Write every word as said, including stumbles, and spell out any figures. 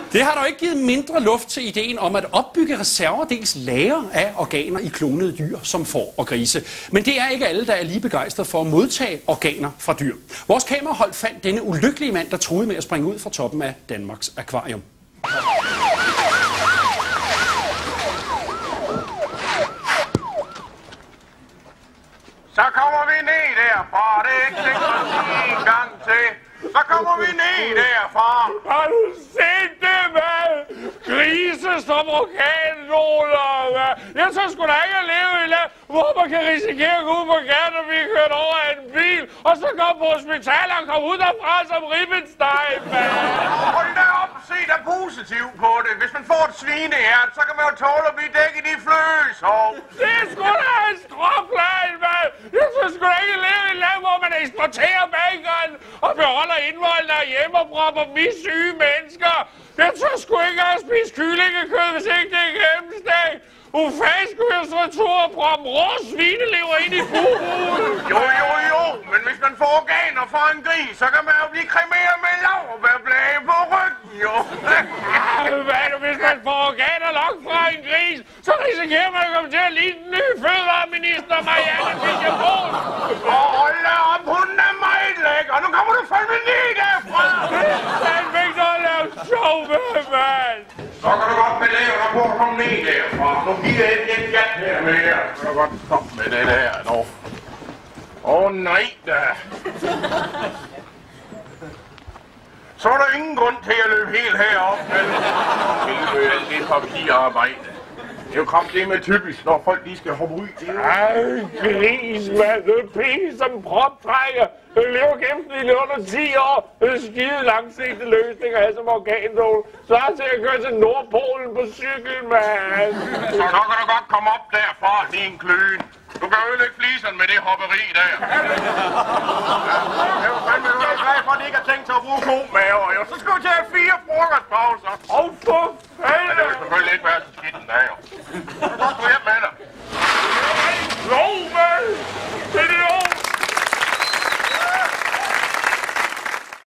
Det har dog ikke givet mindre luft til ideen om at opbygge reserver, dels lager af organer i klonede dyr, som får og grise. Men det er ikke alle, der er lige begejstrede for at modtage organer fra dyr. Vores kamerahold fandt denne ulykkelige mand, der truede med at springe ud fra toppen af Danmarks Akvarium. Så kommer vi ned derfra, det er ikke sikkert en gang til. Så kommer vi ned derfra. Har du set det, hvad? Grise som organdoler, hvad? Jeg tror sgu da ikke at leve i land, hvor man kan risikere at gå ud på gaden og blive kørt over af en bil, og så komme på hospitalet og komme ud derfra som ribbensteg, mand. Hold da op, se der positivt på det. Hvis man får et svinehjert, så kan man jo tåle at blive dækket i flødesov. Det er sgu da en skråplan, mand. Jeg tror sgu da ikke at leve i et land, hvor man eksporterer bacon og beholder indvoldene af hjemmepropper missyge mennesker. Jeg tror sgu ikke at spise kyllingekød, hvis ikke det er gennemstegt. Hvor fanden skulle jeg så tro at proppe rå svinelever ind i buhulen? Jo, jo, jo, men hvis man får organer fra en gris, så kan man jo blive kremeret med laurbærblade på ryggen, jo. Hvad nu, hvis man får organer nok fra en gris, så risikerer man at komme til at ligne den nye fødevareminister Marianne Fischer-Boel. Og hold da op, hun er meget lækker. Nu kommer du fandme ned derfra. Han fik noget at lave sjov med, mand. Så kan du godt belave dig på at komme ned derfra. Nu giver jeg ikke en jat her med jer. Så kan du godt komme med det der, nu. Åh oh, nej da. Så er der ingen grund til at løbe helt herop. Tilbøge alt det papirarbejde. Det er jo kommet det med typisk, når folk lige skal hoppe ud. Ej, gris, mand. Det er penge som proptrækker. Jeg lever gennemsnitligt under ti år. Det er skide langsigtede løsninger her som organdol. Så er til at køre til Nordpolen på cykel, mand. Så nu kan du godt komme op derfra, din kløen. Du kan ødelægge fliserne med det hopperi der. Ja, jeg er fandme glad for, at de ikke har tænkt sig at bruge komaver, jo. Så skal du til at have fire frokostpauser. Åh, for fanden! Men det vil selvfølgelig ikke være så skidt en dag, jo. Så kan du godt gå hjem med dig.